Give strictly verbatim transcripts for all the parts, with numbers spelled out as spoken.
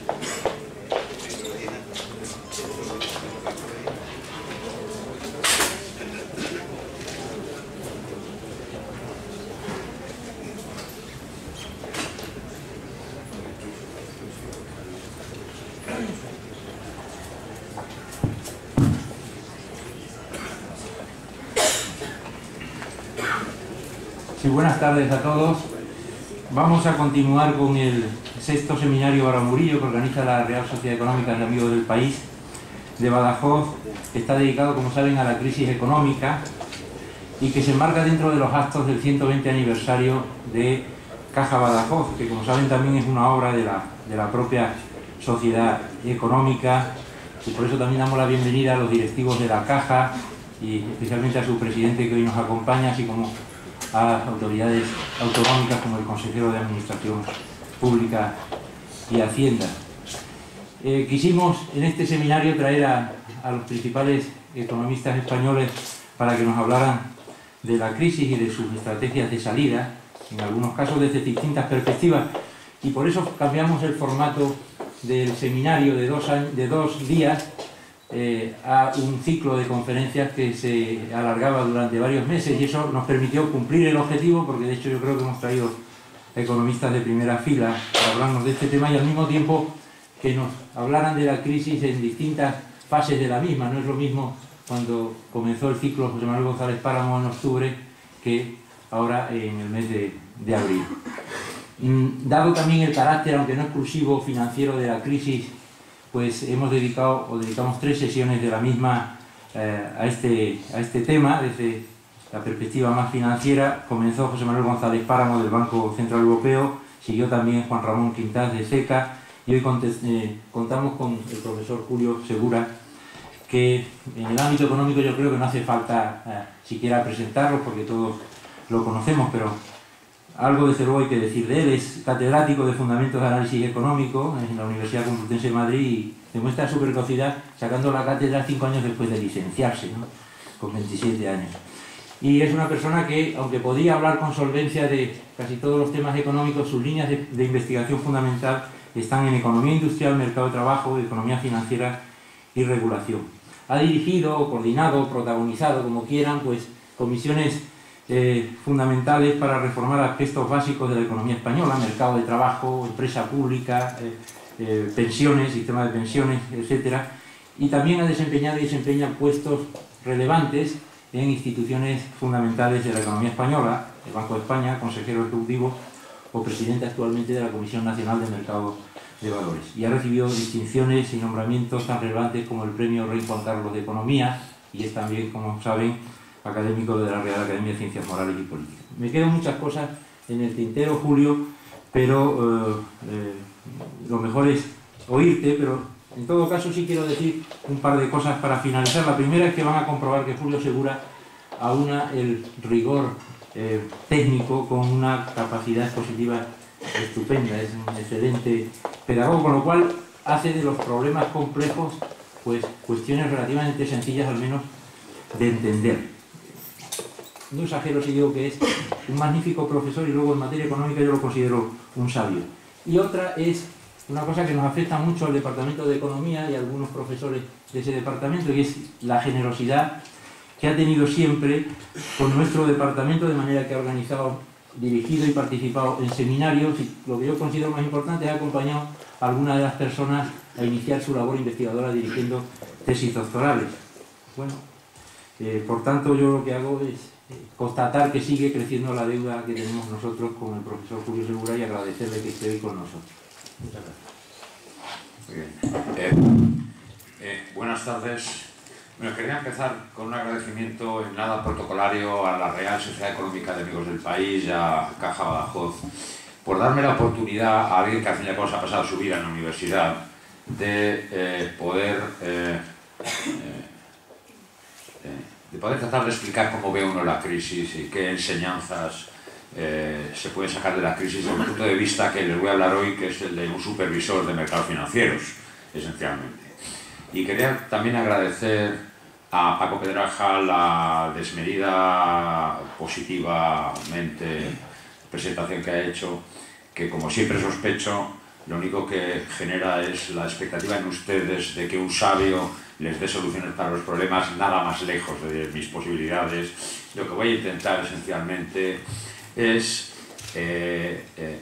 Sí, buenas tardes a todos. Vamos a continuar con el sexto seminario Barba Murillo que organiza la Real Sociedad Económica de Amigos del País de Badajoz. Está dedicado, como saben, a la crisis económica y que se enmarca dentro de los actos del ciento veinte aniversario de Caja Badajoz, que, como saben, también es una obra de la, de la propia Sociedad Económica, y por eso también damos la bienvenida a los directivos de la Caja y especialmente a su presidente, que hoy nos acompaña, así como a autoridades autonómicas como el consejero de Administración Pública y Hacienda. Eh, quisimos en este seminario traer a, a los principales economistas españoles para que nos hablaran de la crisis y de sus estrategias de salida, en algunos casos desde distintas perspectivas, y por eso cambiamos el formato del seminario de dos, años, de dos días Eh, a un ciclo de conferencias que se alargaba durante varios meses, y eso nos permitió cumplir el objetivo, porque de hecho yo creo que hemos traído economistas de primera fila para hablarnos de este tema y al mismo tiempo que nos hablaran de la crisis en distintas fases de la misma. No es lo mismo cuando comenzó el ciclo José Manuel González Páramo en octubre que ahora en el mes de, de abril. Mm, dado también el carácter, aunque no exclusivo, financiero de la crisis, pues hemos dedicado, o dedicamos tres sesiones de la misma eh, a, este, a este tema, desde la perspectiva más financiera. Comenzó José Manuel González Páramo del Banco Central Europeo, siguió también Juan Ramón Quintás de SECA, y hoy eh, contamos con el profesor Julio Segura, que en el ámbito económico yo creo que no hace falta eh, siquiera presentarlo, porque todos lo conocemos, pero algo desde luego hay que decir de él. Es catedrático de Fundamentos de Análisis Económico en la Universidad Complutense de Madrid y demuestra su precocidad sacando la cátedra cinco años después de licenciarse, ¿no? Con veintisiete años. Y es una persona que, aunque podía hablar con solvencia de casi todos los temas económicos, sus líneas de, de investigación fundamental están en economía industrial, mercado de trabajo, economía financiera y regulación. Ha dirigido, coordinado, protagonizado, como quieran, pues comisiones Eh, fundamentales para reformar aspectos básicos de la economía española: mercado de trabajo, empresa pública, eh, eh, pensiones, sistema de pensiones, etcétera. Y también ha desempeñado y desempeña puestos relevantes en instituciones fundamentales de la economía española: el Banco de España, consejero ejecutivo o presidente actualmente de la Comisión Nacional de Mercado de Valores. Y ha recibido distinciones y nombramientos tan relevantes como el Premio Rey Juan Carlos de Economía, y es también, como saben, académico de la Real Academia de Ciencias Morales y Políticas. Me quedan muchas cosas en el tintero, Julio, pero eh, eh, lo mejor es oírte, pero en todo caso sí quiero decir un par de cosas para finalizar. La primera es que van a comprobar que Julio Segura aúna el rigor eh, técnico con una capacidad expositiva estupenda, es un excelente pedagogo, con lo cual hace de los problemas complejos pues cuestiones relativamente sencillas, al menos de entender. No exagero si digo que es un magnífico profesor, y luego en materia económica yo lo considero un sabio. Y otra es una cosa que nos afecta mucho al Departamento de Economía y a algunos profesores de ese departamento, y es la generosidad que ha tenido siempre con nuestro departamento, de manera que ha organizado, dirigido y participado en seminarios, y lo que yo considero más importante, ha acompañado a algunas de las personas a iniciar su labor investigadora dirigiendo tesis doctorales. Bueno, eh, por tanto yo lo que hago es constatar que sigue creciendo la deuda que tenemos nosotros con el profesor Julio Segura y agradecerle que esté hoy con nosotros. Muchas gracias. Muy bien. Eh, eh, buenas tardes. Bueno, quería empezar con un agradecimiento en nada protocolario a la Real Sociedad Económica de Amigos del País y a Caja Badajoz por darme la oportunidad, a alguien que al fin y al cabo se ha pasado su vida en la universidad, de eh, poder eh, eh, de poder tratar de explicar cómo ve uno la crisis y qué enseñanzas eh, se puede sacar de la crisis desde el punto de vista que les voy a hablar hoy, que es el de un supervisor de mercados financieros, esencialmente. Y quería también agradecer a Paco Pedraja la desmedida, positivamente, presentación que ha hecho, que como siempre sospecho, lo único que genera es la expectativa en ustedes de que un sabio les dé soluciones para los problemas, nada más lejos de mis posibilidades. Lo que voy a intentar esencialmente es eh, eh,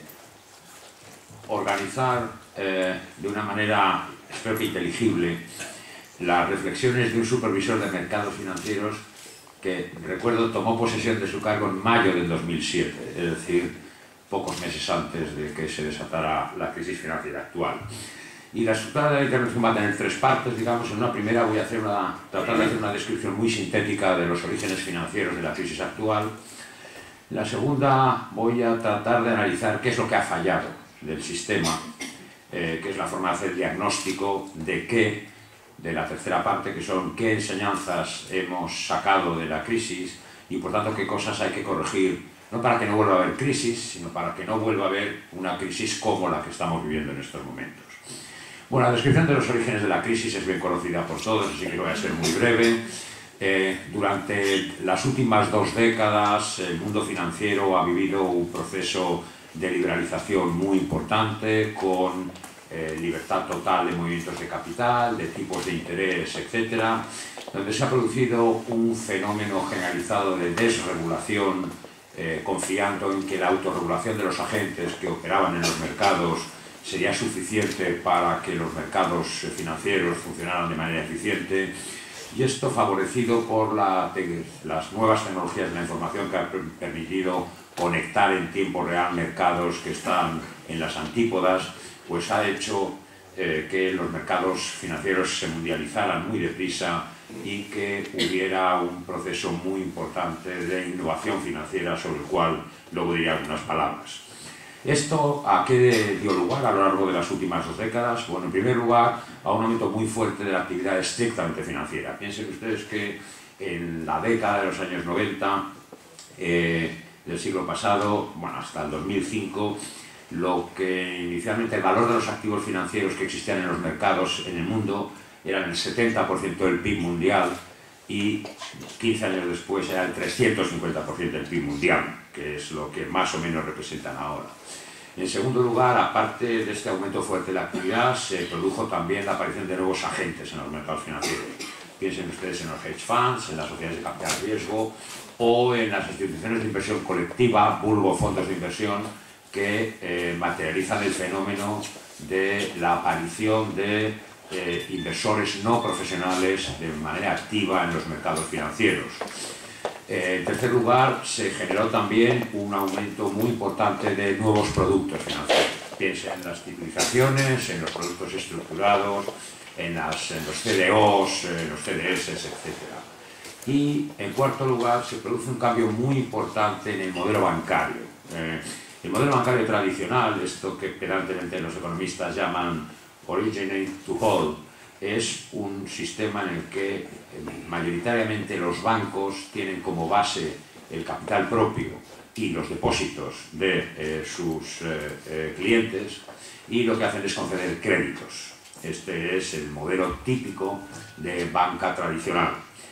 organizar eh, de una manera, espero que inteligible, las reflexiones de un supervisor de mercados financieros que, recuerdo, tomó posesión de su cargo en mayo del dos mil siete, es decir, pocos meses antes de que se desatara la crisis financiera actual. Y la estructura de la intervención va a tener tres partes, digamos. En una primera voy a hacer una, tratar de hacer una descripción muy sintética de los orígenes financieros de la crisis actual. En la segunda voy a tratar de analizar qué es lo que ha fallado del sistema, eh, qué es la forma de hacer diagnóstico de qué, de la tercera parte, que son qué enseñanzas hemos sacado de la crisis y, por tanto, qué cosas hay que corregir, no para que no vuelva a haber crisis, sino para que no vuelva a haber una crisis como la que estamos viviendo en estos momentos. Bueno, la descripción de los orígenes de la crisis es bien conocida por todos, así que voy a ser muy breve. Eh, durante las últimas dos décadas, el mundo financiero ha vivido un proceso de liberalización muy importante, con eh, libertad total de movimientos de capital, de tipos de interés, etcétera, donde se ha producido un fenómeno generalizado de desregulación, Eh, confiando en que la autorregulación de los agentes que operaban en los mercados sería suficiente para que los mercados financieros funcionaran de manera eficiente, y esto favorecido por la, las nuevas tecnologías de la información que han permitido conectar en tiempo real mercados que están en las antípodas, pues ha hecho eh, que los mercados financieros se mundializaran muy deprisa y que hubiera un proceso muy importante de innovación financiera sobre el cual luego diré algunas palabras. ¿Esto a qué dio lugar a lo largo de las últimas dos décadas? Bueno, en primer lugar, a un aumento muy fuerte de la actividad estrictamente financiera. Piensen ustedes que en la década de los años noventa eh, del siglo pasado, bueno, hasta el dos mil cinco, lo que inicialmente el valor de los activos financieros que existían en los mercados en el mundo eran el setenta por ciento del P I B mundial, y quince años después era el trescientos cincuenta por ciento del P I B mundial, que es lo que más o menos representan ahora. En segundo lugar, aparte de este aumento fuerte de la actividad, se produjo también la aparición de nuevos agentes en los mercados financieros. Piensen ustedes en los hedge funds, en las sociedades de capital riesgo o en las instituciones de inversión colectiva, vulgo fondos de inversión, que eh, materializan el fenómeno de la aparición de Eh, inversores no profesionales de manera activa en los mercados financieros. Eh, en tercer lugar, se generó también un aumento muy importante de nuevos productos financieros. Piensen en las titulizaciones, en los productos estructurados, en, las, en los C D Os, en los C D S, etcétera. Y, en cuarto lugar, se produce un cambio muy importante en el modelo bancario. Eh, el modelo bancario tradicional, esto que pedantemente los economistas llaman originate to hold, es un sistema en el que mayoritariamente los bancos tienen como base el capital propio y los depósitos de eh, sus eh, eh, clientes, y lo que hacen es conceder créditos. Este es el modelo típico de banca tradicional.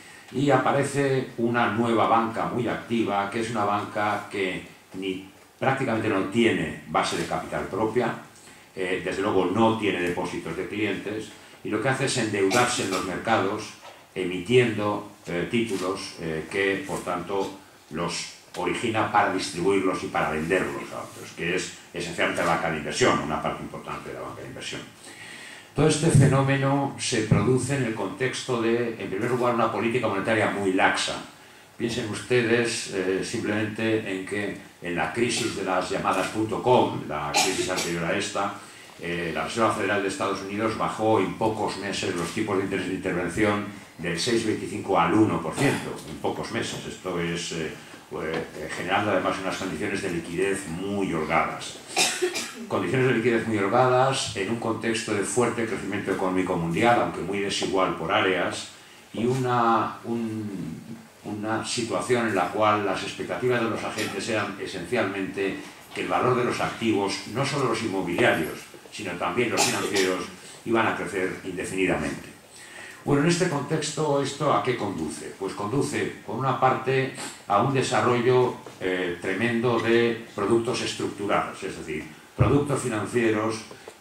Y aparece una nueva banca muy activa, que es una banca que ni, prácticamente no tiene base de capital propia, Eh, desde luego no tiene depósitos de clientes, y lo que hace es endeudarse en los mercados emitiendo eh, títulos eh, que, por tanto, los origina para distribuirlos y para venderlos a otros, que es esencialmente la banca de inversión, una parte importante de la banca de inversión. Todo este fenómeno se produce en el contexto de, en primer lugar, una política monetaria muy laxa. Piensen ustedes eh, simplemente en que en la crisis de las llamadas punto com, la crisis anterior a esta, eh, la Reserva Federal de Estados Unidos bajó en pocos meses los tipos de interés de intervención del seis coma veinticinco al uno por ciento, en pocos meses. Esto es eh, pues, generando además unas condiciones de liquidez muy holgadas. Condiciones de liquidez muy holgadas en un contexto de fuerte crecimiento económico mundial, aunque muy desigual por áreas, y una... Un, una situación en la cual las expectativas de los agentes eran esencialmente que el valor de los activos, no solo los inmobiliarios, sino también los financieros, iban a crecer indefinidamente. Bueno, en este contexto, ¿esto a qué conduce? Pues conduce, por una parte, a un desarrollo eh, tremendo de productos estructurados, es decir, productos financieros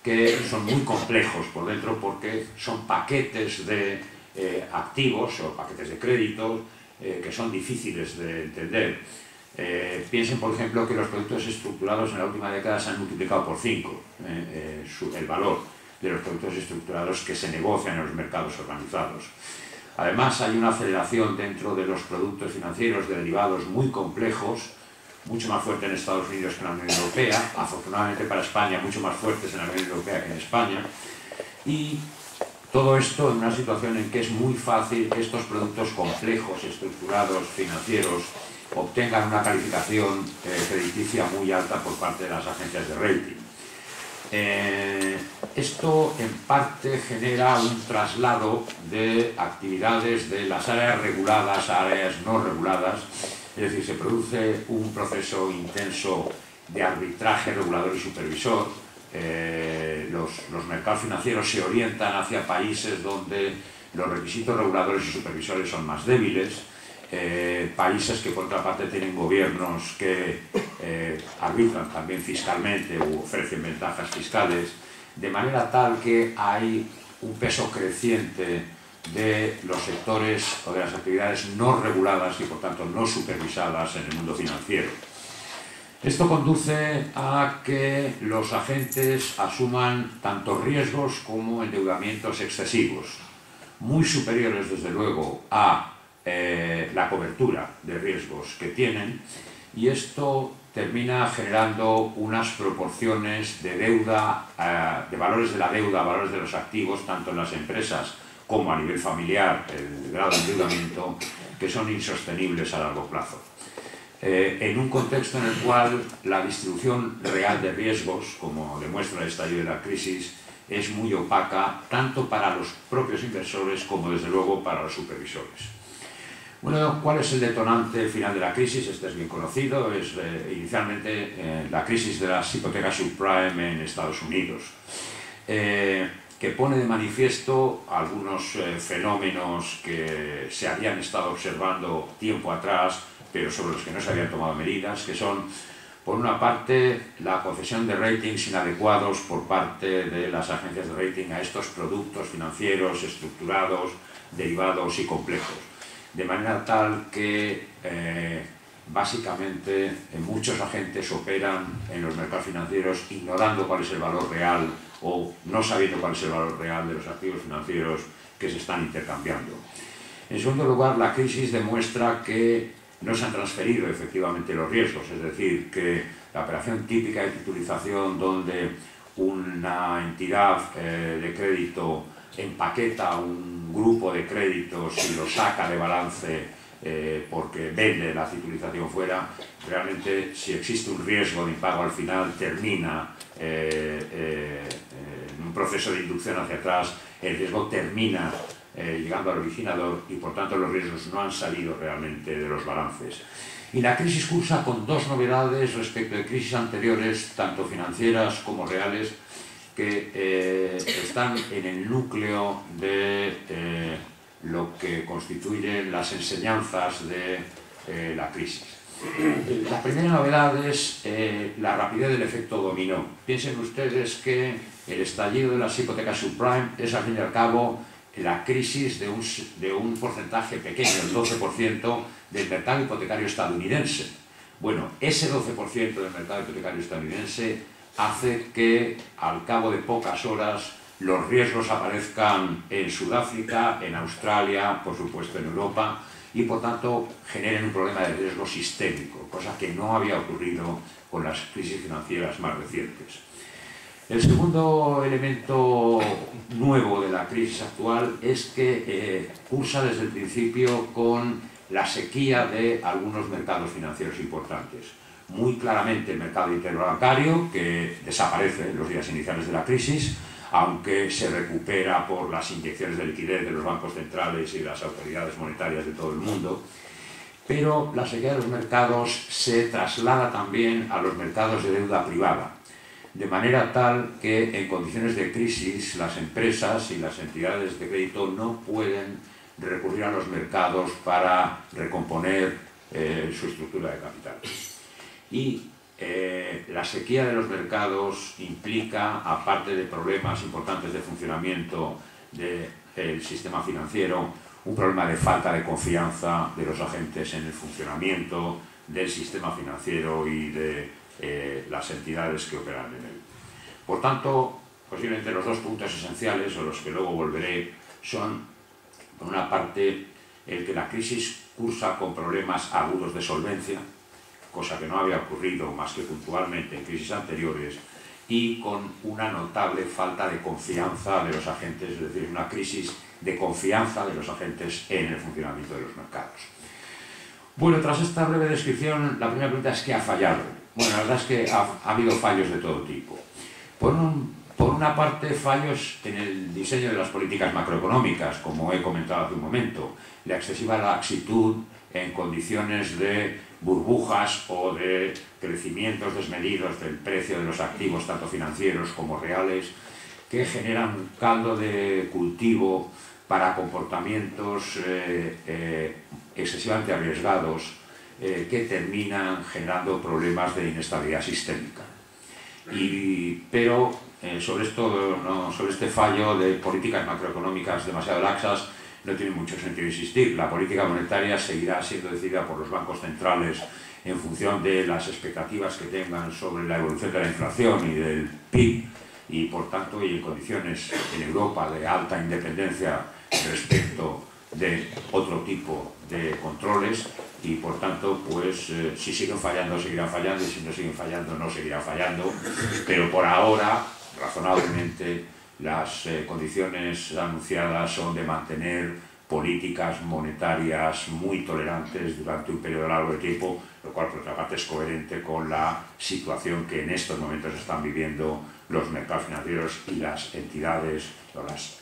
que son muy complejos por dentro porque son paquetes de eh, activos o paquetes de créditos eh, que son difíciles de entender. Eh, piensen, por ejemplo, que los productos estructurados en la última década se han multiplicado por cinco, eh, eh, su, el valor de los productos estructurados que se negocian en los mercados organizados. Además, hay una aceleración dentro de los productos financieros de derivados muy complejos, mucho más fuerte en Estados Unidos que en la Unión Europea, afortunadamente para España, mucho más fuertes en la Unión Europea que en España, y todo esto en una situación en que es muy fácil que estos productos complejos, estructurados, financieros, obtengan una calificación eh, crediticia muy alta por parte de las agencias de rating. Eh, esto en parte genera un traslado de actividades de las áreas reguladas a áreas no reguladas, es decir, se produce un proceso intenso de arbitraje regulador y supervisor. Eh, los, los mercados financieros se orientan hacia países donde los requisitos reguladores y supervisores son más débiles, eh, países que por otra parte tienen gobiernos que eh, arbitran también fiscalmente u ofrecen ventajas fiscales, de manera tal que hay un peso creciente de los sectores o de las actividades no reguladas y por tanto no supervisadas en el mundo financiero. Esto conduce a que los agentes asuman tanto riesgos como endeudamientos excesivos, muy superiores desde luego a eh, la cobertura de riesgos que tienen, y esto termina generando unas proporciones de deuda, eh, de valores de la deuda, valores de los activos, tanto en las empresas como a nivel familiar, el grado de endeudamiento, que son insostenibles a largo plazo. Eh, en un contexto en el cual la distribución real de riesgos, como demuestra el estallido de la crisis, es muy opaca, tanto para los propios inversores como, desde luego, para los supervisores. Bueno, ¿cuál es el detonante final de la crisis? Este es bien conocido, es eh, inicialmente eh, la crisis de las hipotecas subprime en Estados Unidos, eh, que pone de manifiesto algunos eh, fenómenos que se habían estado observando tiempo atrás, pero sobre los que no se habían tomado medidas, que son, por una parte, la concesión de ratings inadecuados por parte de las agencias de rating a estos productos financieros estructurados, derivados y complejos, de manera tal que eh, básicamente eh, muchos agentes operan en los mercados financieros ignorando cuál es el valor real o no sabiendo cuál es el valor real de los activos financieros que se están intercambiando. En segundo lugar, la crisis demuestra que no se han transferido efectivamente los riesgos, es decir, que la operación típica de titulización donde una entidad eh, de crédito empaqueta un grupo de créditos y lo saca de balance eh, porque vende la titulización fuera, realmente si existe un riesgo de impago al final termina eh, eh, en un proceso de inducción hacia atrás, el riesgo termina Eh, llegando al originador y por tanto los riesgos no han salido realmente de los balances. Y la crisis cursa con dos novedades respecto de crisis anteriores, tanto financieras como reales, que eh, están en el núcleo de eh, lo que constituyen las enseñanzas de eh, la crisis. La primera novedad es eh, la rapidez del efecto dominó. Piensen ustedes que el estallido de las hipotecas subprime es al fin y al cabo la crisis de un, de un porcentaje pequeño, el doce por ciento del mercado hipotecario estadounidense. Bueno, ese doce por ciento del mercado hipotecario estadounidense hace que al cabo de pocas horas los riesgos aparezcan en Sudáfrica, en Australia, por supuesto en Europa, y por tanto generen un problema de riesgo sistémico, cosa que no había ocurrido con las crisis financieras más recientes. El segundo elemento nuevo de la crisis actual es que eh, cursa desde el principio con la sequía de algunos mercados financieros importantes. Muy claramente el mercado interbancario, que desaparece en los días iniciales de la crisis, aunque se recupera por las inyecciones de liquidez de los bancos centrales y de las autoridades monetarias de todo el mundo. Pero la sequía de los mercados se traslada también a los mercados de deuda privada, de manera tal que en condiciones de crisis las empresas y las entidades de crédito no pueden recurrir a los mercados para recomponer eh, su estructura de capital. Y eh, la sequía de los mercados implica, aparte de problemas importantes de funcionamiento del sistema financiero, un problema de falta de confianza de los agentes en el funcionamiento del sistema financiero y de eh, las entidades que operan en él. Por tanto, posiblemente los dos puntos esenciales, o los que luego volveré, son, por una parte, el que la crisis cursa con problemas agudos de solvencia, cosa que no había ocurrido más que puntualmente en crisis anteriores, y con una notable falta de confianza de los agentes, es decir, una crisis de confianza de los agentes en el funcionamiento de los mercados. Bueno, tras esta breve descripción, la primera pregunta es ¿qué ha fallado? Bueno, la verdad es que ha, ha habido fallos de todo tipo. Por, un, por una parte, fallos en el diseño de las políticas macroeconómicas, como he comentado hace un momento, la excesiva laxitud en condiciones de burbujas o de crecimientos desmedidos del precio de los activos, tanto financieros como reales, que generan un caldo de cultivo para comportamientos eh, eh, excesivamente arriesgados eh, que terminan generando problemas de inestabilidad sistémica. Y, pero eh, sobre, esto, no, sobre este fallo de políticas macroeconómicas demasiado laxas no tiene mucho sentido insistir. La política monetaria seguirá siendo decidida por los bancos centrales en función de las expectativas que tengan sobre la evolución de la inflación y del P I B, y por tanto, y en condiciones en Europa de alta independencia respecto de otro tipo de controles, y por tanto, pues eh, si siguen fallando, seguirán fallando, y si no siguen fallando, no seguirán fallando, pero por ahora, razonablemente, las eh, condiciones anunciadas son de mantener políticas monetarias muy tolerantes durante un periodo largo de tiempo, lo cual por otra parte es coherente con la situación que en estos momentos están viviendo los mercados financieros y las entidades o las,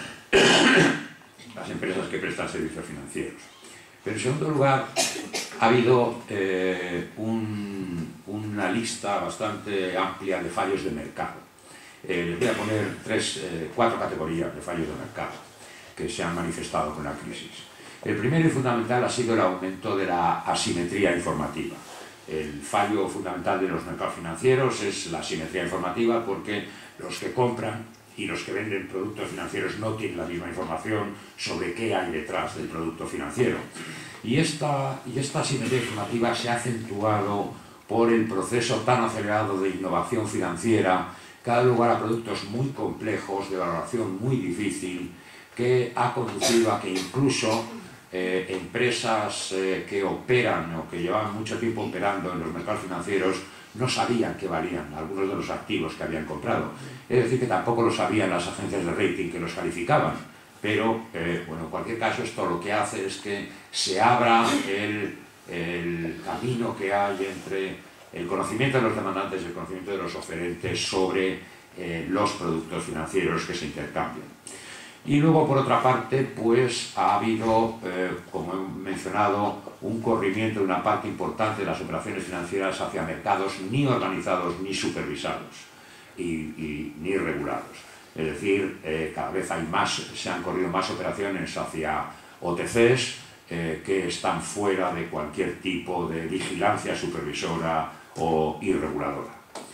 las empresas que prestan servicios financieros. Pero en segundo lugar, ha habido eh, un, una lista bastante amplia de fallos de mercado. Eh, les voy a poner tres, eh, cuatro categorías de fallos de mercado que se han manifestado con la crisis. El primero y fundamental ha sido el aumento de la asimetría informativa. El fallo fundamental de los mercados financieros es la asimetría informativa, porque los que compran y los que venden productos financieros no tienen la misma información sobre qué hay detrás del producto financiero. Y esta, y esta asimetría informativa se ha acentuado por el proceso tan acelerado de innovación financiera que ha dado lugar a productos muy complejos, de valoración muy difícil, que ha conducido a que incluso eh, empresas eh, que operan o que llevaban mucho tiempo operando en los mercados financieros no sabían qué valían algunos de los activos que habían comprado. Es decir, que tampoco lo sabían las agencias de rating que los calificaban. Pero, eh, bueno, en cualquier caso, esto lo que hace es que se abra el, el camino que hay entre el conocimiento de los demandantes y el conocimiento de los oferentes sobre eh, los productos financieros que se intercambian. Y luego, por otra parte, pues ha habido, eh, como he mencionado, un corrimiento de una parte importante de las operaciones financieras hacia mercados ni organizados ni supervisados y, y ni regulados. Es decir, eh, cada vez hay más, se han corrido más operaciones hacia O T Cs eh, que están fuera de cualquier tipo de vigilancia supervisora o irreguladora.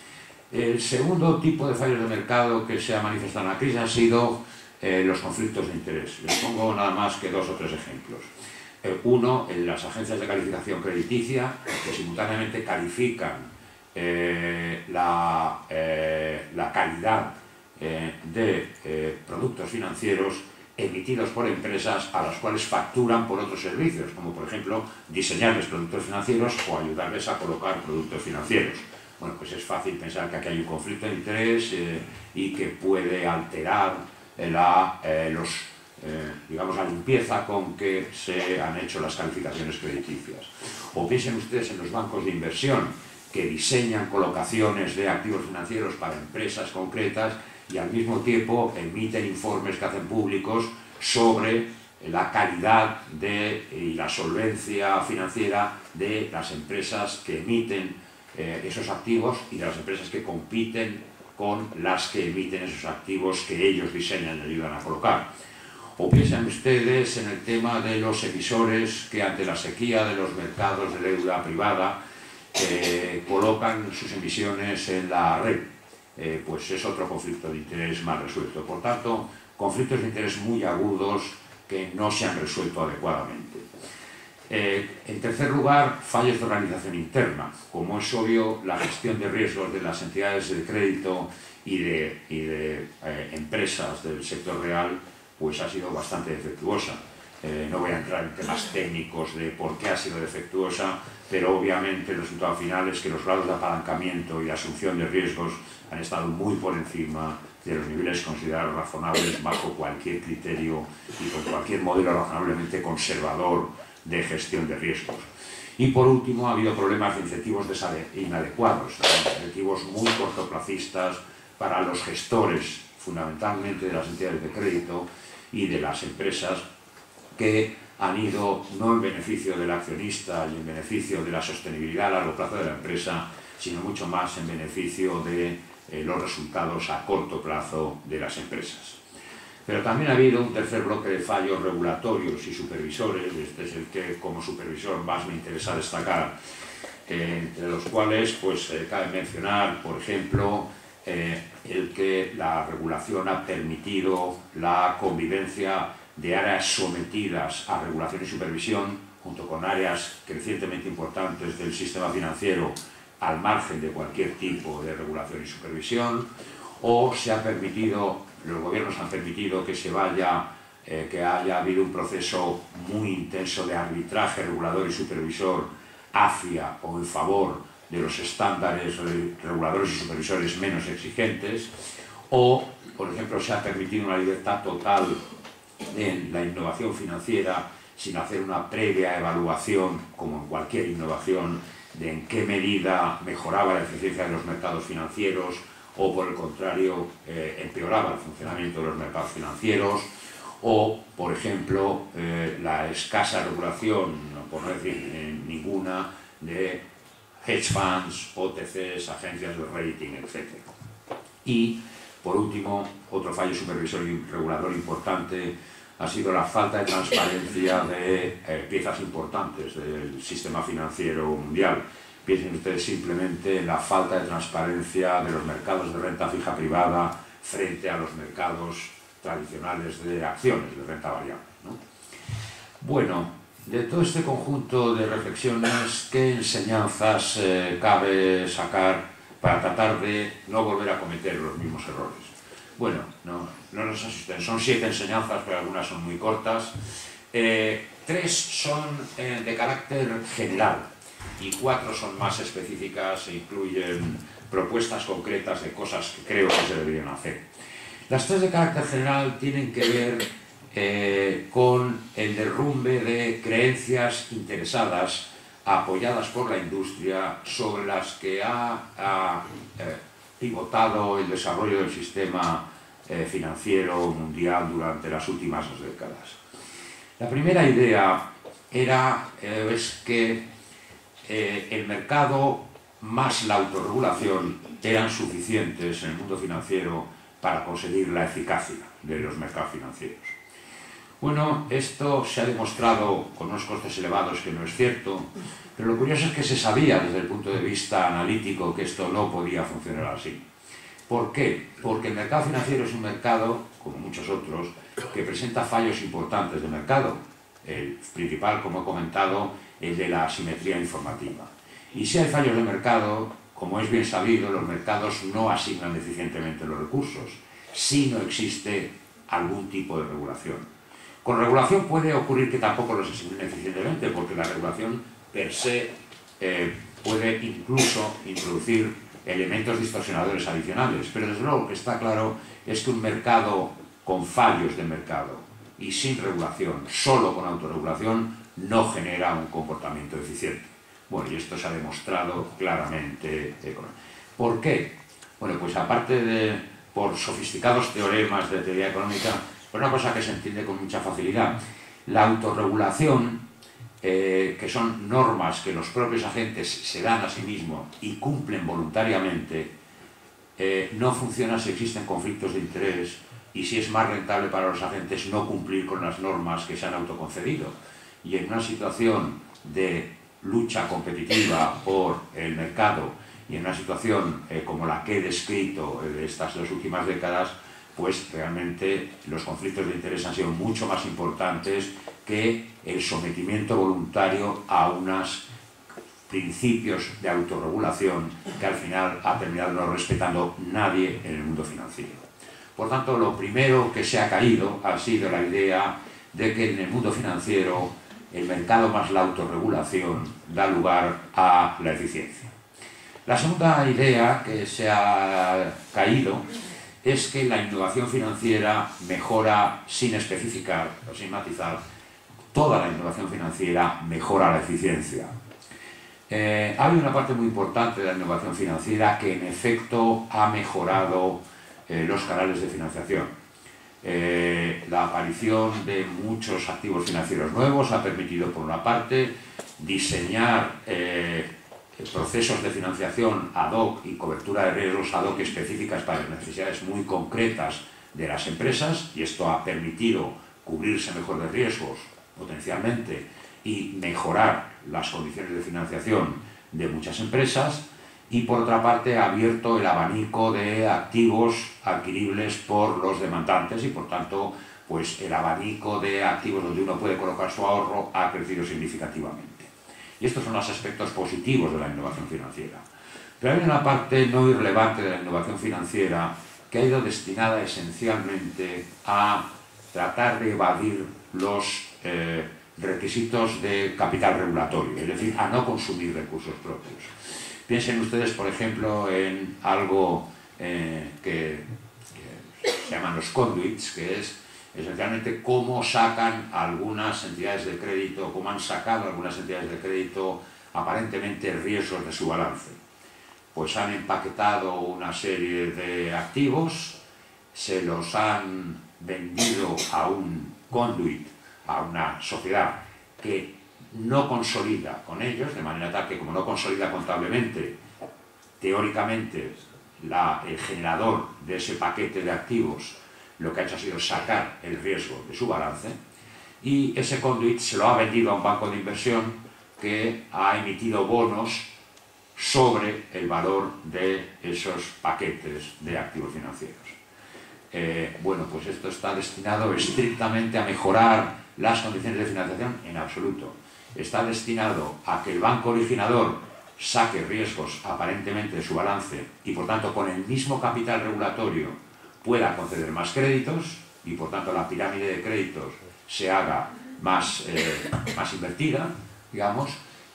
El segundo tipo de fallos de mercado que se ha manifestado en la crisis ha sido eh, los conflictos de interés. Les pongo nada más que dos o tres ejemplos. Eh, uno, en las agencias de calificación crediticia, que simultáneamente califican eh, la, eh, la calidad eh, de eh, productos financieros emitidos por empresas a las cuales facturan por otros servicios, como por ejemplo diseñarles productos financieros o ayudarles a colocar productos financieros. Bueno, pues es fácil pensar que aquí hay un conflicto de interés eh, y que puede alterar eh, la, eh, los, eh, digamos, la limpieza con que se han hecho las calificaciones crediticias. O piensen ustedes en los bancos de inversión que diseñan colocaciones de activos financieros para empresas concretas y al mismo tiempo emiten informes que hacen públicos sobre la calidad de, y la solvencia financiera de las empresas que emiten eh, esos activos y de las empresas que compiten con las que emiten esos activos que ellos diseñan y ayudan a colocar. O piensen ustedes en el tema de los emisores que ante la sequía de los mercados de deuda privada eh, colocan sus emisiones en la red, eh, pues es otro conflicto de interés mal resuelto. Por tanto, conflictos de interés muy agudos que no se han resuelto adecuadamente. Eh, en tercer lugar, fallos de organización interna. Como es obvio, la gestión de riesgos de las entidades de crédito y de, y de eh, empresas del sector real pues ha sido bastante defectuosa. Eh, no voy a entrar en temas técnicos de por qué ha sido defectuosa, pero obviamente el resultado final es que los grados de apalancamiento y de asunción de riesgos han estado muy por encima de los niveles considerados razonables bajo cualquier criterio y con cualquier modelo razonablemente conservador de gestión de riesgos. Y por último, ha habido problemas de incentivos inadecuados, incentivos muy cortoplacistas para los gestores, fundamentalmente de las entidades de crédito y de las empresas, que han ido no en beneficio del accionista y en beneficio de la sostenibilidad a largo plazo de la empresa, sino mucho más en beneficio de eh, los resultados a corto plazo de las empresas. Pero también ha habido un tercer bloque de fallos regulatorios y supervisores, este es el que como supervisor más me interesa destacar, eh, entre los cuales pues, eh, cabe mencionar, por ejemplo, eh, el que la regulación ha permitido la convivencia de áreas sometidas a regulación y supervisión, junto con áreas crecientemente importantes del sistema financiero al margen de cualquier tipo de regulación y supervisión, o se ha permitido, los gobiernos han permitido que se vaya, eh, que haya habido un proceso muy intenso de arbitraje regulador y supervisor hacia o en favor de los estándares reguladores y supervisores menos exigentes, o, por ejemplo, se ha permitido una libertad total en la innovación financiera sin hacer una previa evaluación, como en cualquier innovación, de en qué medida mejoraba la eficiencia de los mercados financieros o, por el contrario, eh, empeoraba el funcionamiento de los mercados financieros, o, por ejemplo, eh, la escasa regulación, por no decir eh, ninguna, de hedge funds, O T Cs, agencias de rating, etcétera. Y, por último, otro fallo supervisor y regulador importante ha sido la falta de transparencia de eh, piezas importantes del sistema financiero mundial. Piensen ustedes simplemente en la falta de transparencia de los mercados de renta fija privada frente a los mercados tradicionales de acciones de renta variable, ¿no? Bueno, de todo este conjunto de reflexiones, ¿qué enseñanzas eh, cabe sacar para tratar de no volver a cometer los mismos errores? Bueno, no, no nos asusten, son siete enseñanzas, pero algunas son muy cortas. Eh, tres son eh, de carácter general y cuatro son más específicas e incluyen propuestas concretas de cosas que creo que se deberían hacer. Las tres de carácter general tienen que ver eh, con el derrumbe de creencias interesadas apoyadas por la industria sobre las que ha, ha eh, pivotado el desarrollo del sistema eh, financiero mundial durante las últimas dos décadas. La primera idea era eh, es que eh, el mercado más la autorregulación eran suficientes en el mundo financiero para conseguir la eficacia de los mercados financieros. Bueno, esto se ha demostrado con unos costes elevados que no es cierto, pero lo curioso es que se sabía desde el punto de vista analítico que esto no podía funcionar así. ¿Por qué? Porque el mercado financiero es un mercado, como muchos otros, que presenta fallos importantes de mercado. El principal, como he comentado, el de la asimetría informativa. Y si hay fallos de mercado, como es bien sabido, los mercados no asignan eficientemente los recursos, si no existe algún tipo de regulación. Con regulación puede ocurrir que tampoco los asignen eficientemente, porque la regulación per se eh, puede incluso introducir elementos distorsionadores adicionales, pero desde luego lo que está claro es que un mercado con fallos de mercado y sin regulación, solo con autorregulación, no genera un comportamiento eficiente. Bueno, y esto se ha demostrado claramente. ¿Por qué? Bueno, pues aparte de por sofisticados teoremas de teoría económica, pues una cosa que se entiende con mucha facilidad. La autorregulación, eh, que son normas que los propios agentes se dan a sí mismos y cumplen voluntariamente, eh, no funciona si existen conflictos de interés y si es más rentable para los agentes no cumplir con las normas que se han autoconcedido. Y en una situación de lucha competitiva por el mercado y en una situación eh, como la que he descrito de estas dos últimas décadas, pues realmente los conflictos de interés han sido mucho más importantes que el sometimiento voluntario a unos principios de autorregulación que al final ha terminado no respetando nadie en el mundo financiero. Por tanto, lo primero que se ha caído ha sido la idea de que en el mundo financiero el mercado más la autorregulación da lugar a la eficiencia. La segunda idea que se ha caído es que la innovación financiera mejora, sin especificar o sin matizar, toda la innovación financiera mejora la eficiencia. Eh, hay una parte muy importante de la innovación financiera que en efecto ha mejorado eh, los canales de financiación. Eh, la aparición de muchos activos financieros nuevos ha permitido, por una parte, diseñar eh, procesos de financiación ad hoc y cobertura de riesgos ad hoc específicas para las necesidades muy concretas de las empresas, y esto ha permitido cubrirse mejor de riesgos potencialmente y mejorar las condiciones de financiación de muchas empresas. Y por otra parte ha abierto el abanico de activos adquiribles por los demandantes y por tanto pues el abanico de activos donde uno puede colocar su ahorro ha crecido significativamente. Y estos son los aspectos positivos de la innovación financiera. Pero hay una parte no irrelevante de la innovación financiera que ha ido destinada esencialmente a tratar de evadir los eh, requisitos de capital regulatorio, es decir, a no consumir recursos propios. Piensen ustedes, por ejemplo, en algo eh, que, que se llaman los conduits, que es esencialmente cómo sacan algunas entidades de crédito, cómo han sacado algunas entidades de crédito aparentemente riesgos de su balance. Pues han empaquetado una serie de activos, se los han vendido a un conduit, a una sociedad que no consolida con ellos, de manera tal que como no consolida contablemente, teóricamente la, el generador de ese paquete de activos lo que ha hecho ha sido sacar el riesgo de su balance, y ese conduit se lo ha vendido a un banco de inversión que ha emitido bonos sobre el valor de esos paquetes de activos financieros. Eh, bueno, pues esto está destinado estrictamente a mejorar las condiciones de financiación en absoluto. Está destinado a que el banco originador saque riesgos aparentemente de su balance y por tanto con el mismo capital regulatorio pueda conceder más créditos y por tanto la pirámide de créditos se haga más, eh, más invertida, digamos,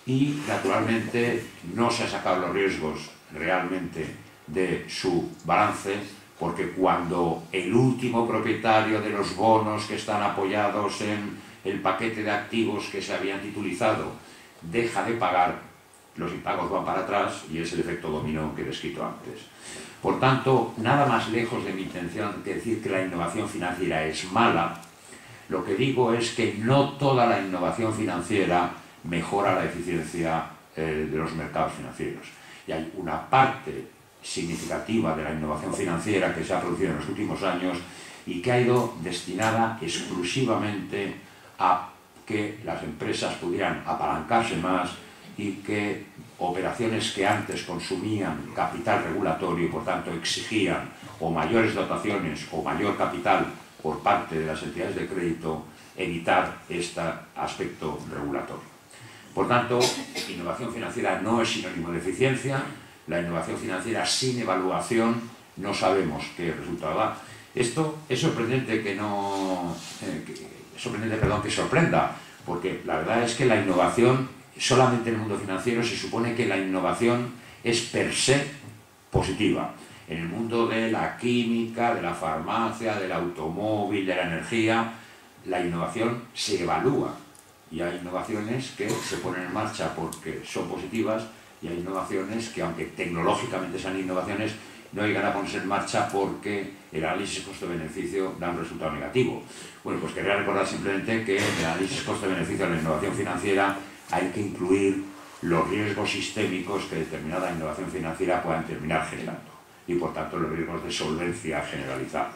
y naturalmente no se han sacado los riesgos realmente de su balance, porque cuando el último propietario de los bonos que están apoyados en el paquete de activos que se habían titulizado deja de pagar, los impagos van para atrás y es el efecto dominó que he descrito antes. Por tanto, nada más lejos de mi intención que decir que la innovación financiera es mala, lo que digo es que no toda la innovación financiera mejora la eficiencia eh, de los mercados financieros. Y hay una parte significativa de la innovación financiera que se ha producido en los últimos años y que ha ido destinada exclusivamente a que las empresas pudieran apalancarse más y que operaciones que antes consumían capital regulatorio y por tanto exigían o mayores dotaciones o mayor capital por parte de las entidades de crédito, evitar este aspecto regulatorio. Por tanto, innovación financiera no es sinónimo de eficiencia. La innovación financiera sin evaluación no sabemos qué resultado da. Esto es sorprendente que no, eh, que, es sorprendente, perdón, que sorprenda, porque la verdad es que la innovación solamente en el mundo financiero se supone que la innovación es per se positiva. En el mundo de la química, de la farmacia, del automóvil, de la energía, la innovación se evalúa y hay innovaciones que se ponen en marcha porque son positivas y hay innovaciones que, aunque tecnológicamente sean innovaciones, no llegan a ponerse en marcha porque el análisis coste-beneficio da un resultado negativo. Bueno, pues quería recordar simplemente que en el análisis coste-beneficio de la innovación financiera hay que incluir los riesgos sistémicos que determinada innovación financiera puedan terminar generando y por tanto los riesgos de solvencia generalizados.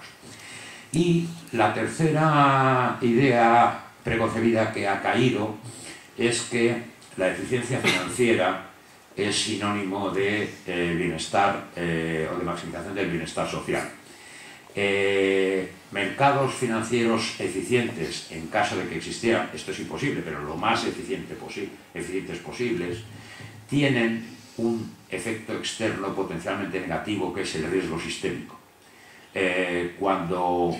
Y la tercera idea preconcebida que ha caído es que la eficiencia financiera es sinónimo de eh, bienestar eh, o de maximización del bienestar social. Eh, mercados financieros eficientes, en caso de que existieran, esto es imposible, pero lo más eficiente posi eficientes posibles, tienen un efecto externo potencialmente negativo, que es el riesgo sistémico. Eh, cuando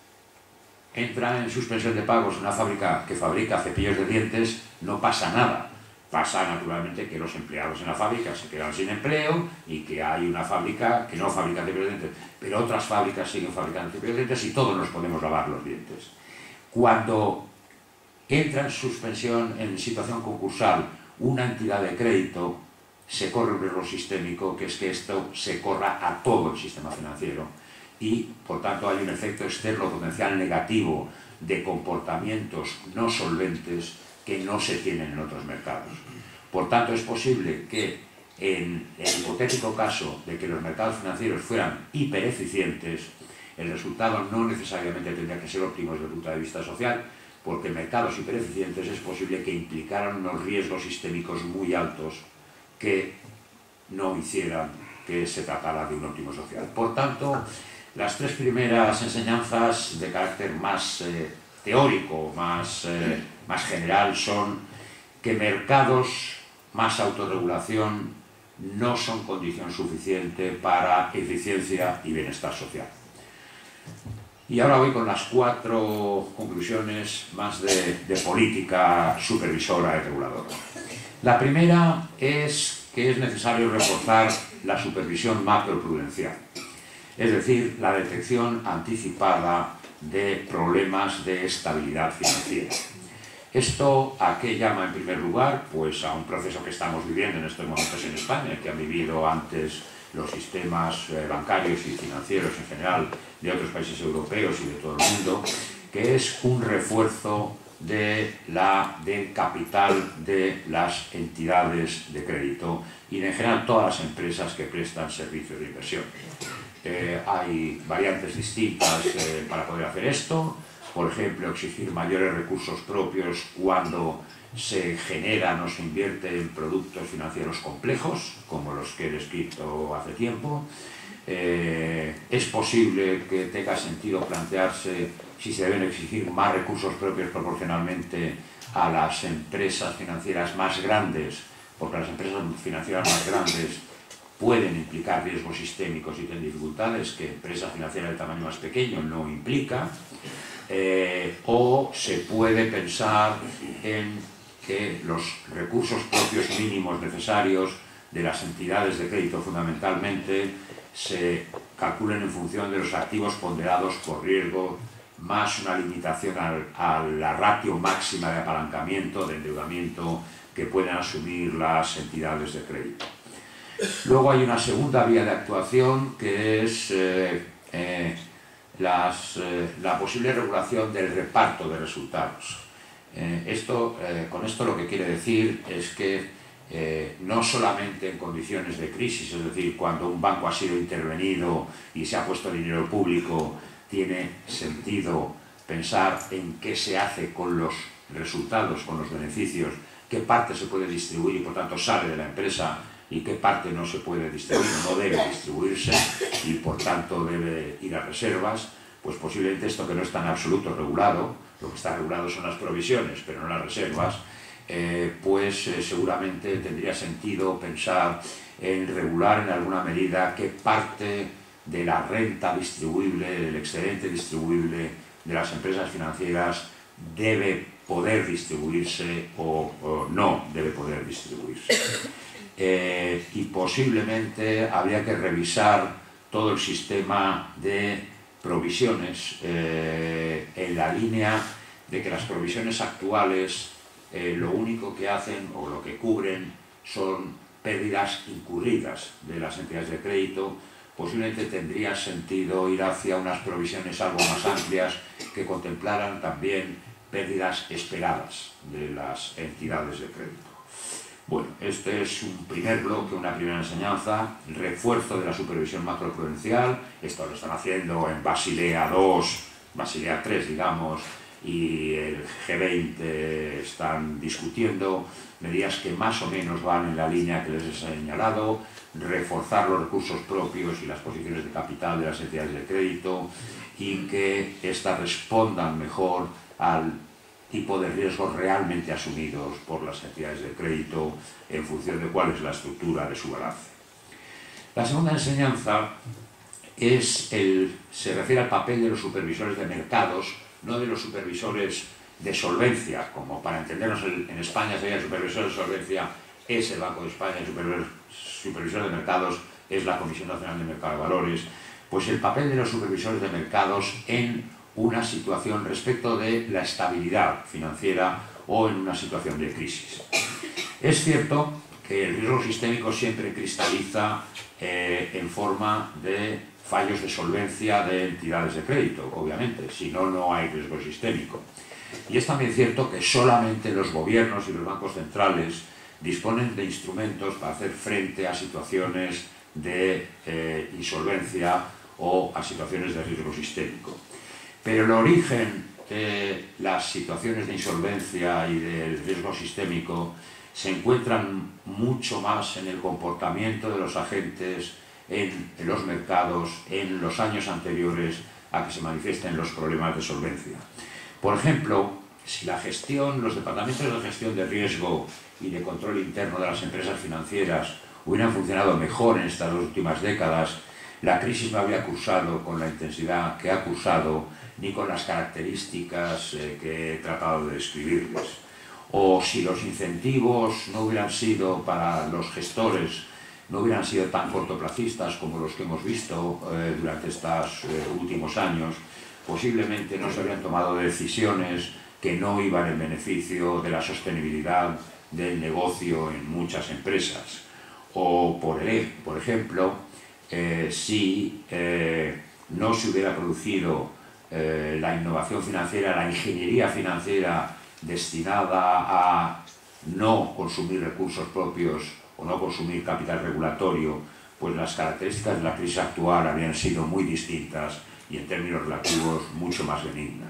entra en suspensión de pagos una fábrica que fabrica cepillos de dientes, no pasa nada. Pasa naturalmente que los empleados en la fábrica se quedan sin empleo y que hay una fábrica que no fabrica cepillos de dientes, pero otras fábricas siguen fabricando cepillos de dientes y todos nos podemos lavar los dientes. Cuando entra en suspensión, en situación concursal, una entidad de crédito, se corre un riesgo sistémico, que es que esto se corra a todo el sistema financiero y, por tanto, hay un efecto externo potencial negativo de comportamientos no solventes que no se tienen en otros mercados. Por tanto, es posible que en el hipotético caso de que los mercados financieros fueran hipereficientes, el resultado no necesariamente tendría que ser óptimo desde el punto de vista social, porque en mercados hipereficientes es posible que implicaran unos riesgos sistémicos muy altos que no hicieran que se tratara de un óptimo social. Por tanto, las tres primeras enseñanzas de carácter más eh, teórico, más, eh, más general, son que mercados más autorregulación no son condición suficiente para eficiencia y bienestar social. Y ahora voy con las cuatro conclusiones más de, de política supervisora y reguladora. La primera es que es necesario reforzar la supervisión macroprudencial, es decir, la detección anticipada de problemas de estabilidad financiera. ¿Esto a qué llama en primer lugar? Pues a un proceso que estamos viviendo en estos momentos en España, que han vivido antes los sistemas bancarios y financieros en general de otros países europeos y de todo el mundo, que es un refuerzo de la, del capital de las entidades de crédito y de, en general, todas las empresas que prestan servicios de inversión. Eh, hay variantes distintas eh, para poder hacer esto. Por ejemplo, exigir mayores recursos propios cuando se generan o se invierte en productos financieros complejos, como los que he descrito hace tiempo. Eh, es posible que tenga sentido plantearse si se deben exigir más recursos propios proporcionalmente a las empresas financieras más grandes, porque las empresas financieras más grandes pueden implicar riesgos sistémicos y tienen dificultades que empresas financieras de tamaño más pequeño no implica. Eh, o se puede pensar en que los recursos propios mínimos necesarios de las entidades de crédito fundamentalmente se calculen en función de los activos ponderados por riesgo, más una limitación al, a la ratio máxima de apalancamiento, de endeudamiento que pueden asumir las entidades de crédito. Luego hay una segunda vía de actuación que es eh, eh, Las, eh, la posible regulación del reparto de resultados. Eh, esto, eh, con esto lo que quiere decir es que eh, no solamente en condiciones de crisis, es decir, cuando un banco ha sido intervenido y se ha puesto dinero público, tiene sentido pensar en qué se hace con los resultados, con los beneficios, qué parte se puede distribuir y por tanto sale de la empresa y qué parte no se puede distribuir, no debe distribuirse y por tanto debe ir a reservas. Pues posiblemente esto, que no está en absoluto regulado, lo que está regulado son las provisiones, pero no las reservas, eh, pues eh, seguramente tendría sentido pensar en regular en alguna medida qué parte de la renta distribuible, del excedente distribuible de las empresas financieras debe poder distribuirse o, o no debe poder distribuirse. Eh, y posiblemente habría que revisar todo el sistema de provisiones eh, en la línea de que las provisiones actuales eh, lo único que hacen o lo que cubren son pérdidas incurridas de las entidades de crédito. Posiblemente tendría sentido ir hacia unas provisiones algo más amplias que contemplaran también pérdidas esperadas de las entidades de crédito. Bueno, este es un primer bloque, una primera enseñanza, el refuerzo de la supervisión macroprudencial. Esto lo están haciendo en Basilea dos, Basilea tres, digamos, y el G veinte están discutiendo medidas que más o menos van en la línea que les he señalado: reforzar los recursos propios y las posiciones de capital de las entidades de crédito, y que éstas respondan mejor al tipo de riesgos realmente asumidos por las entidades de crédito en función de cuál es la estructura de su balance. La segunda enseñanza es el, se refiere al papel de los supervisores de mercados, no de los supervisores de solvencia, como para entendernos en España sería el supervisor de solvencia es el Banco de España, el supervisor, supervisor de mercados es la Comisión Nacional de Mercado de Valores. Pues el papel de los supervisores de mercados en una situación respecto de la estabilidad financiera o en una situación de crisis. Es cierto que el riesgo sistémico siempre cristaliza eh, en forma de fallos de solvencia de entidades de crédito, obviamente, si no, no hay riesgo sistémico. Y es también cierto que solamente los gobiernos y los bancos centrales disponen de instrumentos para hacer frente a situaciones de eh, insolvencia o a situaciones de riesgo sistémico. Pero el origen de las situaciones de insolvencia y del riesgo sistémico se encuentran mucho más en el comportamiento de los agentes en, en los mercados en los años anteriores a que se manifiesten los problemas de solvencia. Por ejemplo, si la gestión, los departamentos de gestión de riesgo y de control interno de las empresas financieras hubieran funcionado mejor en estas dos últimas décadas, la crisis no habría cursado con la intensidad que ha cursado ni con las características eh, que he tratado de describirles. O si los incentivos no hubieran sido para los gestores, no hubieran sido tan cortoplacistas como los que hemos visto eh, durante estos eh, últimos años, posiblemente no se habrían tomado decisiones que no iban en beneficio de la sostenibilidad del negocio en muchas empresas. O, por, el, por ejemplo, eh, si eh, no se hubiera producido eh, la innovación financiera, la ingeniería financiera destinada a no consumir recursos propios o no consumir capital regulatorio, pues las características de la crisis actual habrían sido muy distintas y en términos relativos mucho más benigna.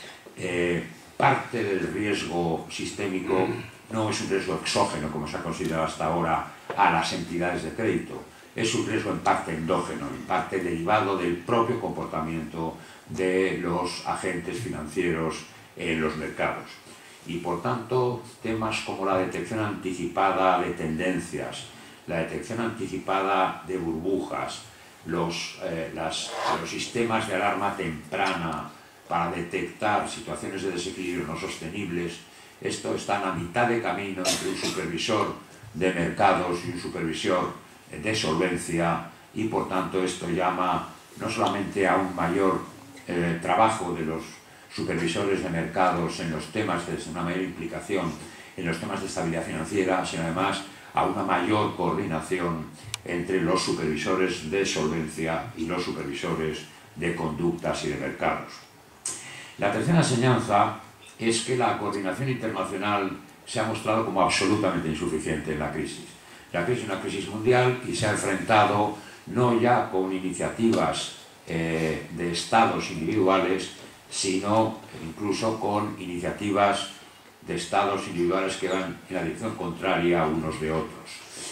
Eh, parte del riesgo sistémico no es un riesgo exógeno, como se ha considerado hasta ahora, a las entidades de crédito. Es un riesgo en parte endógeno, en parte derivado del propio comportamiento de los agentes financieros en los mercados. Y por tanto, temas como la detección anticipada de tendencias, la detección anticipada de burbujas, los, eh, las, los sistemas de alarma temprana para detectar situaciones de desequilibrio no sostenibles, esto está a mitad de camino entre un supervisor de mercados y un supervisor de solvencia, y por tanto esto llama no solamente a un mayor eh, trabajo de los supervisores de mercados en los temas de una mayor implicación en los temas de estabilidad financiera, sino además a una mayor coordinación entre los supervisores de solvencia y los supervisores de conductas y de mercados. La tercera enseñanza es que la coordinación internacional se ha mostrado como absolutamente insuficiente en la crisis. La crisis es una crisis mundial y se ha enfrentado no ya con iniciativas eh, de estados individuales, sino incluso con iniciativas de estados individuales que van en la dirección contraria a unos de otros.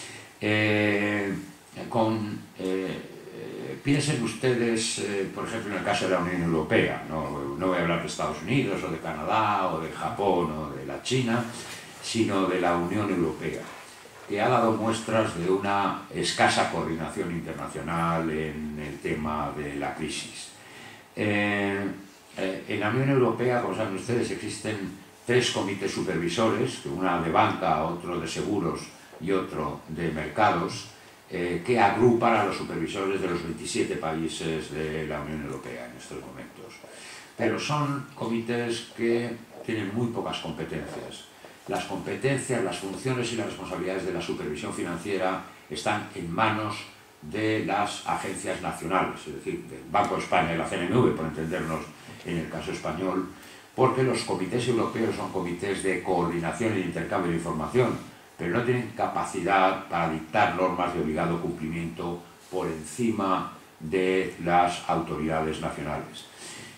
Eh, con, eh, piensen ustedes, eh, por ejemplo, en el caso de la Unión Europea, no, no voy a hablar de Estados Unidos o de Canadá o de Japón o de la China, sino de la Unión Europea, que ha dado muestras de una escasa coordinación internacional en el tema de la crisis. Eh, eh, en la Unión Europea, como saben ustedes, existen tres comités supervisores, una de banca, otro de seguros y otro de mercados, eh, que agrupan a los supervisores de los veintisiete países de la Unión Europea en estos momentos. Pero son comités que tienen muy pocas competencias. Las competencias, las funciones y las responsabilidades de la supervisión financiera están en manos de las agencias nacionales, es decir, del Banco de España y la C N M V, por entendernos en el caso español, porque los comités europeos son comités de coordinación y de intercambio de información, pero no tienen capacidad para dictar normas de obligado cumplimiento por encima de las autoridades nacionales.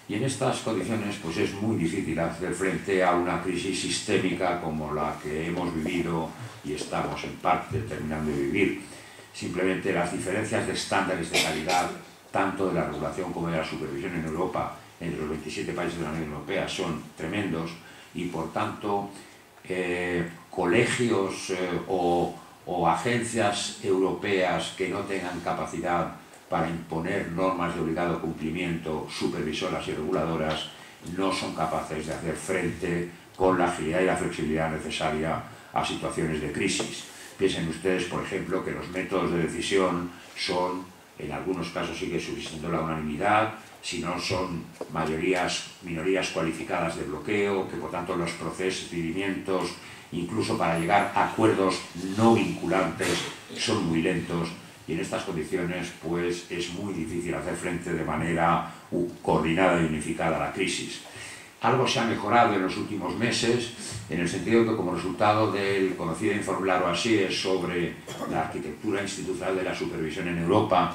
Y en estas condiciones pues es muy difícil hacer frente a una crisis sistémica como la que hemos vivido y estamos en parte terminando de vivir. Simplemente las diferencias de estándares de calidad, tanto de la regulación como de la supervisión en Europa, entre los veintisiete países de la Unión Europea, son tremendos y, por tanto, eh, colegios eh, o, o agencias europeas que no tengan capacidad para imponer normas de obligado cumplimiento supervisoras y reguladoras no son capaces de hacer frente con la agilidad y la flexibilidad necesaria a situaciones de crisis. Piensen ustedes, por ejemplo, que los métodos de decisión son, en algunos casos sigue subsistiendo la unanimidad, si no son mayorías, minorías cualificadas de bloqueo, que por tanto los procedimientos, incluso para llegar a acuerdos no vinculantes, son muy lentos, y en estas condiciones pues es muy difícil hacer frente de manera coordinada y unificada a la crisis. Algo se ha mejorado en los últimos meses, en el sentido que como resultado del conocido informe Larouassier sobre la arquitectura institucional de la supervisión en Europa,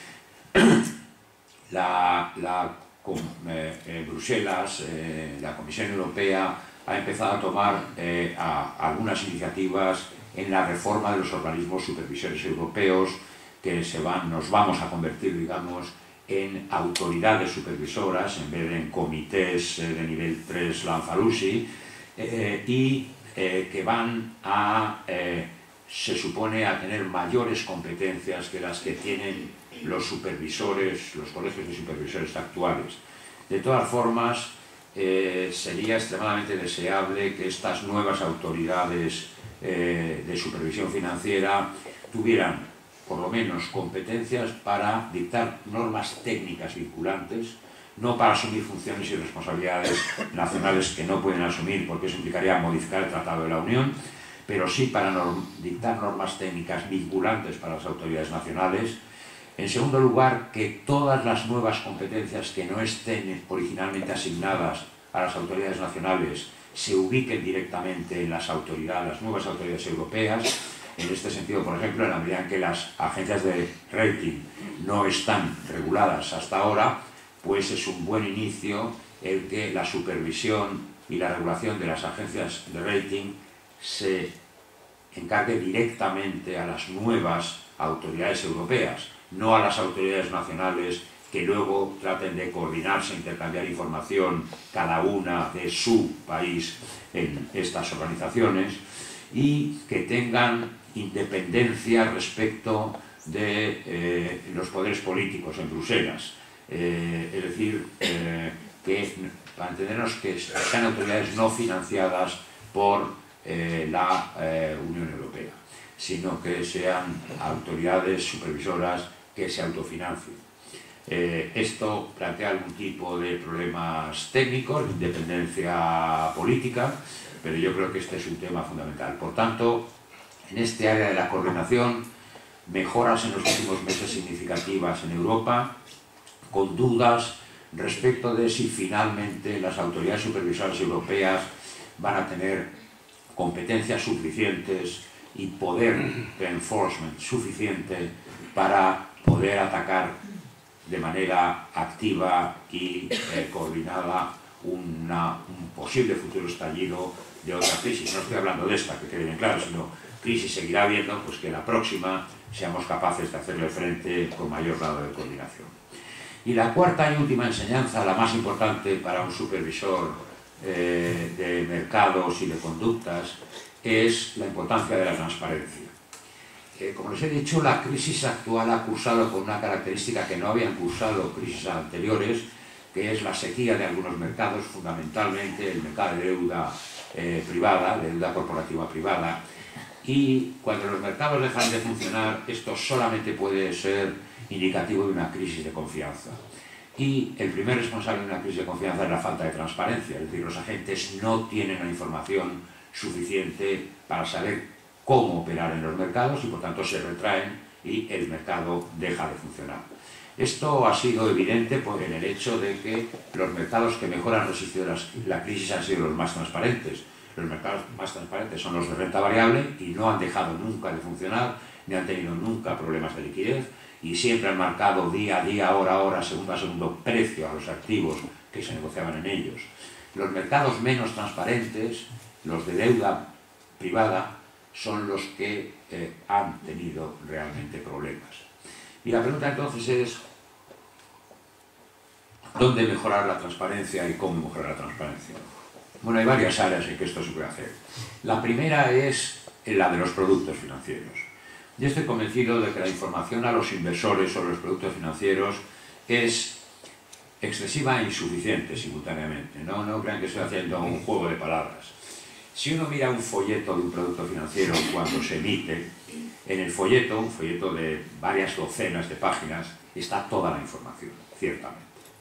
la, la eh, eh, Bruselas, eh, la Comisión Europea, ha empezado a tomar eh, a, a algunas iniciativas en la reforma de los organismos supervisores europeos, que se van, nos vamos a convertir, digamos, en autoridades supervisoras en vez de en comités eh, de nivel tres Lamfalussy, eh, y eh, que van a, eh, se supone, a tener mayores competencias que las que tienen los supervisores, los colegios de supervisores actuales. De todas formas, eh, sería extremadamente deseable que estas nuevas autoridades eh, de supervisión financiera tuvieran por lo menos competencias para dictar normas técnicas vinculantes, no para asumir funciones y responsabilidades nacionales que no pueden asumir porque eso implicaría modificar el Tratado de la Unión, pero sí para norm dictar normas técnicas vinculantes para las autoridades nacionales. En segundo lugar, que todas las nuevas competencias que no estén originalmente asignadas a las autoridades nacionales se ubiquen directamente en las autoridades, las nuevas autoridades europeas. En este sentido, por ejemplo, en la medida en que las agencias de rating no están reguladas hasta ahora, pues es un buen inicio el que la supervisión y la regulación de las agencias de rating se encargue directamente a las nuevas autoridades europeas, no a las autoridades nacionales que luego traten de coordinarse, intercambiar información cada una de su país en estas organizaciones, y que tengan independencia respecto de eh, los poderes políticos en Bruselas. Eh, es decir, eh, que, para entendernos, que sean autoridades no financiadas por eh, la eh, Unión Europea, sino que sean autoridades supervisoras que se autofinancien. Eh, esto plantea algún tipo de problemas técnicos, de independencia política, pero yo creo que este es un tema fundamental. Por tanto, en este área de la coordinación, mejoras en los últimos meses significativas en Europa, con dudas respecto de si finalmente las autoridades supervisoras europeas van a tener competencias suficientes y poder de enforcement suficiente para poder atacar de manera activa y eh, coordinada una, un posible futuro estallido de otra crisis. No estoy hablando de esta, que quede bien claro, sino crisis seguirá habiendo, pues que la próxima seamos capaces de hacerle frente con mayor grado de coordinación. Y la cuarta y última enseñanza, la más importante para un supervisor eh, de mercados y de conductas, es la importancia de la transparencia. Eh, como les he dicho, la crisis actual ha cursado con una característica que no habían cursado crisis anteriores, que es la sequía de algunos mercados, fundamentalmente el mercado de deuda eh, privada, de deuda corporativa privada, y cuando los mercados dejan de funcionar, esto solamente puede ser indicativo de una crisis de confianza. Y el primer responsable de una crisis de confianza es la falta de transparencia, es decir, los agentes no tienen la información suficiente para saber cómo operar en los mercados y por tanto se retraen y el mercado deja de funcionar. Esto ha sido evidente por el hecho de que los mercados que mejor han resistido las, la crisis han sido los más transparentes. Los mercados más transparentes son los de renta variable y no han dejado nunca de funcionar, ni han tenido nunca problemas de liquidez y siempre han marcado día a día, hora a hora, segundo a segundo precio a los activos que se negociaban en ellos. Los mercados menos transparentes, los de deuda privada, son los que eh, han tenido realmente problemas. Y la pregunta entonces es, ¿dónde mejorar la transparencia y cómo mejorar la transparencia? Bueno, hay varias áreas en que esto se puede hacer. La primera es la de los productos financieros. Yo estoy convencido de que la información a los inversores sobre los productos financieros es excesiva e insuficiente simultáneamente. No, no crean que estoy haciendo un juego de palabras. Si uno mira un folleto de un producto financiero cuando se emite, en el folleto, un folleto de varias docenas de páginas, está toda la información, ciertamente.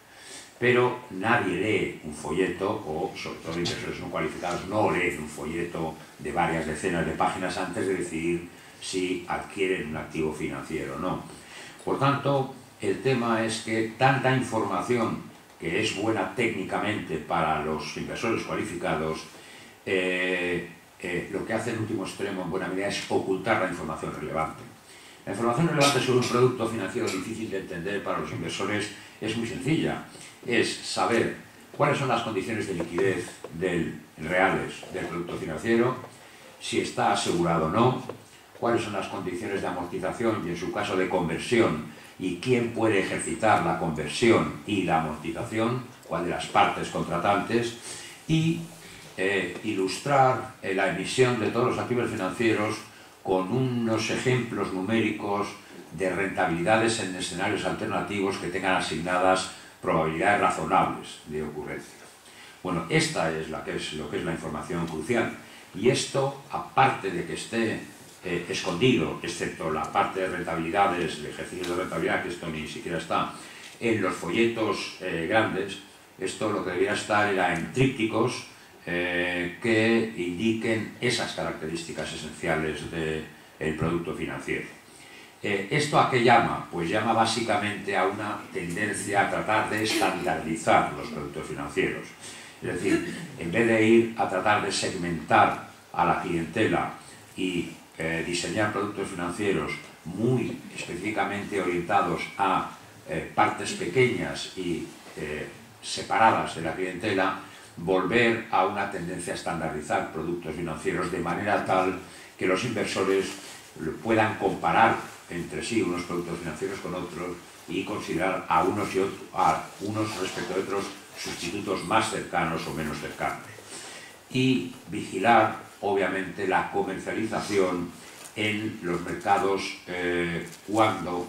Pero nadie lee un folleto, o sobre todo inversores no cualificados, no leen un folleto de varias decenas de páginas antes de decidir si adquieren un activo financiero o no. Por tanto, el tema es que tanta información que es buena técnicamente para los inversores cualificados, eh, eh, lo que hace en último extremo en buena medida es ocultar la información relevante. La información relevante sobre un producto financiero difícil de entender para los inversores es muy sencilla. Es saber cuáles son las condiciones de liquidez del, reales del producto financiero, si está asegurado o no, cuáles son las condiciones de amortización y en su caso de conversión, y quién puede ejercitar la conversión y la amortización, cuál de las partes contratantes, y eh, ilustrar eh, la emisión de todos los activos financieros con unos ejemplos numéricos de rentabilidades en escenarios alternativos que tengan asignadas probabilidades razonables de ocurrencia. Bueno, esta es, la que es lo que es la información crucial, y esto, aparte de que esté eh, escondido, excepto la parte de rentabilidades, el ejercicio de rentabilidad, que esto ni siquiera está en los folletos eh, grandes, esto lo que debería estar era en trípticos eh, que indiquen esas características esenciales del producto financiero. Eh, ¿Esto a qué llama? Pues llama básicamente a una tendencia a tratar de estandarizar los productos financieros. Es decir, en vez de ir a tratar de segmentar a la clientela y eh, diseñar productos financieros muy específicamente orientados a eh, partes pequeñas y eh, separadas de la clientela, volver a una tendencia a estandarizar productos financieros de manera tal que los inversores puedan comparar entre sí unos productos financieros con otros y considerar a unos, y otros, a unos respecto a otros sustitutos más cercanos o menos cercanos. Y vigilar, obviamente, la comercialización en los mercados eh, cuando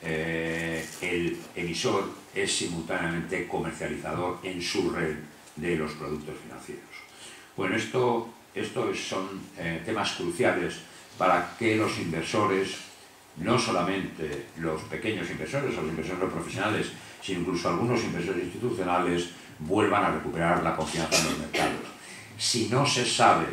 eh, el emisor es simultáneamente comercializador en su red de los productos financieros. Bueno, esto, esto son eh, temas cruciales para que los inversores, no solamente los pequeños inversores o los inversores no profesionales, sino incluso algunos inversores institucionales, vuelvan a recuperar la confianza en los mercados. Si no se sabe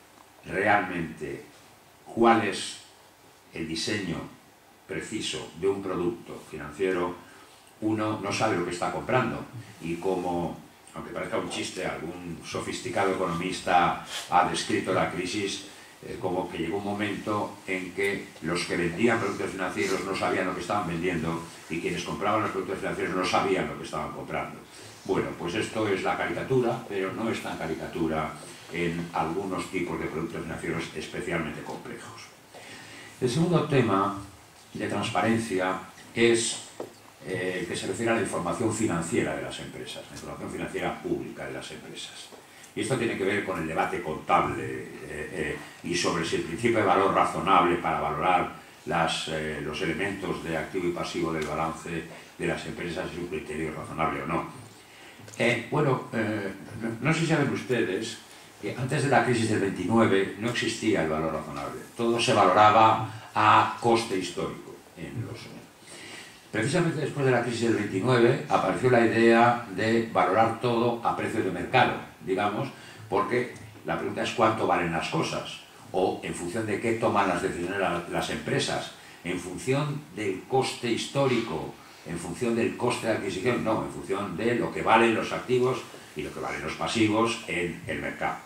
realmente cuál es el diseño preciso de un producto financiero, uno no sabe lo que está comprando. Y como, aunque parezca un chiste, algún sofisticado economista ha descrito la crisis eh, como que llegó un momento en que los que vendían productos financieros no sabían lo que estaban vendiendo y quienes compraban los productos financieros no sabían lo que estaban comprando. Bueno, pues esto es la caricatura, pero no es tan caricatura en algunos tipos de productos financieros especialmente complejos. El segundo tema de transparencia es eh, el que se refiere a la información financiera de las empresas, la información financiera pública de las empresas. Y esto tiene que ver con el debate contable eh, eh, y sobre si el principio de valor razonable para valorar las, eh, los elementos de activo y pasivo del balance de las empresas es un criterio razonable o no. Eh, bueno, eh, no, no sé si saben ustedes que antes de la crisis del veintinueve no existía el valor razonable. Todo se valoraba a coste histórico en los... Precisamente después de la crisis del veintinueve apareció la idea de valorar todo a precio de mercado, digamos, porque la pregunta es cuánto valen las cosas o en función de qué toman las decisiones las empresas, en función del coste histórico, en función del coste de adquisición, no, en función de lo que valen los activos y lo que valen los pasivos en el mercado.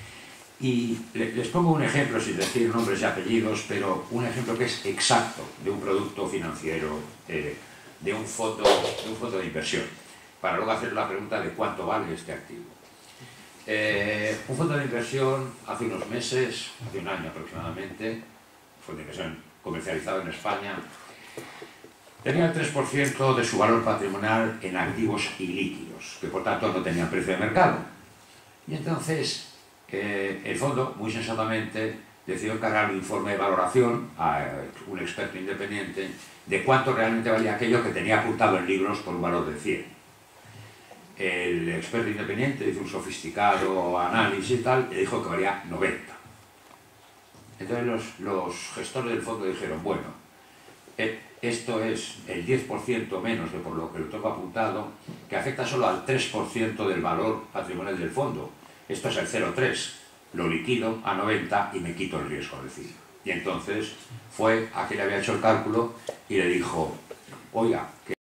Y les pongo un ejemplo, sin decir nombres y apellidos, pero un ejemplo que es exacto de un producto financiero, eh, de, un fondo, de un fondo de inversión. para luego hacer la pregunta de cuánto vale este activo. Eh, un fondo de inversión hace unos meses, hace un año aproximadamente, un fondo de inversión comercializado en España, tenía el tres por ciento de su valor patrimonial en activos ilíquidos, que por tanto no tenían precio de mercado. Y entonces eh, el fondo, muy sensatamente, decidió encargar un informe de valoración a un experto independiente de cuánto realmente valía aquello que tenía apuntado en libros por un valor de cien. El experto independiente hizo un sofisticado análisis y tal, y dijo que valía noventa. Entonces los, los gestores del fondo dijeron, bueno, eh, esto es el diez por ciento menos de por lo que lo tengo apuntado, que afecta solo al tres por ciento del valor patrimonial del fondo. Esto es el cero coma tres, lo liquido a noventa y me quito el riesgo de decir. Y entonces fue a quien le había hecho el cálculo y le dijo, oiga, que